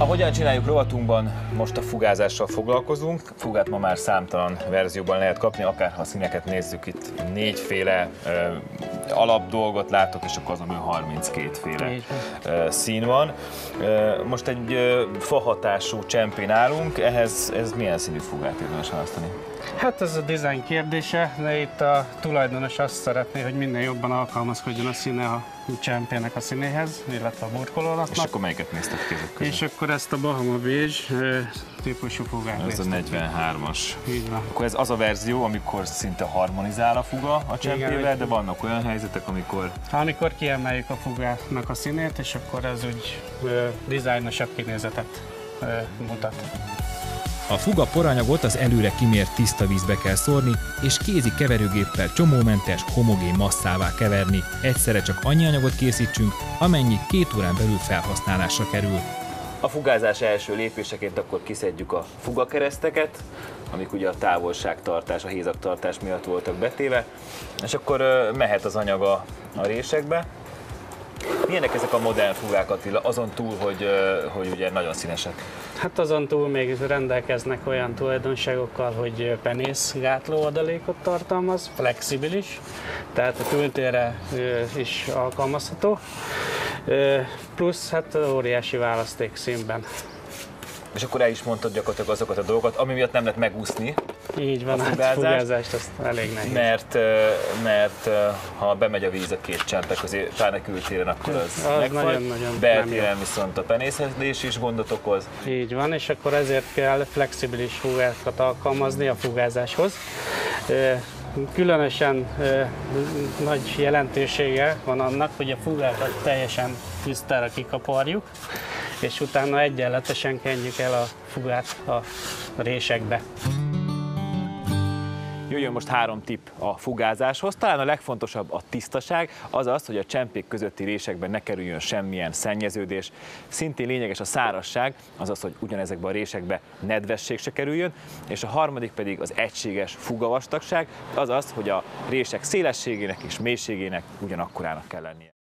Hogyan csináljuk rovatunkban most a fugázással foglalkozunk. Fugát ma már számtalan verzióban lehet kapni, akár ha a színeket nézzük, itt 4 féle alapdolgot látok, és akkor azon 32 féle szín van. Most egy fahatású csempén állunk, ehhez milyen színű fugát érdemes választani? Hát ez a dizájn kérdése, de itt a tulajdonos azt szeretné, hogy minél jobban alkalmazkodjon a színe a csempének a színéhez, illetve a burkolónak. És akkor melyiket néztek kézek közül? És akkor ezt a Bahama Beige típusú fugát Ez a 43-as. Így van. Akkor ez az a verzió, amikor szinte harmonizál a fuga a csempével, de vannak olyan helyzetek, amikor... Amikor kiemeljük a fugának a színét, és akkor ez úgy dizájnosabb kinézetet mutat. A fuga poranyagot az előre kimért tiszta vízbe kell szórni, és kézi keverőgéppel csomómentes, homogén masszává keverni. Egyszerre csak annyi anyagot készítsünk, amennyi 2 órán belül felhasználásra kerül. A fugázás első lépéseként akkor kiszedjük a fugakereszteket, amik ugye a távolságtartás, a hézagtartás miatt voltak betéve, és akkor mehet az anyag a résekbe. Milyenek ezek a modern fugák, Attila, azon túl, hogy ugye nagyon színesek? Hát azon túl még rendelkeznek olyan tulajdonságokkal, hogy penészgátló adalékot tartalmaz, flexibilis, tehát a kültérre is alkalmazható, plusz hát óriási választék színben. És akkor el is mondtad gyakorlatilag azokat a dolgokat, ami miatt nem lehet megúszni. Így van, a fugázást azt elég nehéz. Mert ha bemegy a víz a 2 csempe közé, pláne kültéren, akkor az megfagy. Beltéren viszont a penészedés is gondot okoz. Így van, és akkor ezért kell flexibilis fugákat alkalmazni a fugázáshoz. Különösen nagy jelentősége van annak, hogy a fugákat teljesen tisztára kikaparjuk, és utána egyenletesen kenjük el a fugát a résekbe. Jöjjön most 3 tipp a fugázáshoz. Talán a legfontosabb a tisztaság, azaz, hogy a csempék közötti résekben ne kerüljön semmilyen szennyeződés. Szintén lényeges a szárazság, azaz, hogy ugyanezekben a résekben nedvesség se kerüljön. És a harmadik pedig az egységes fugavastagság, azaz, hogy a rések szélességének és mélységének ugyanakkorának kell lennie.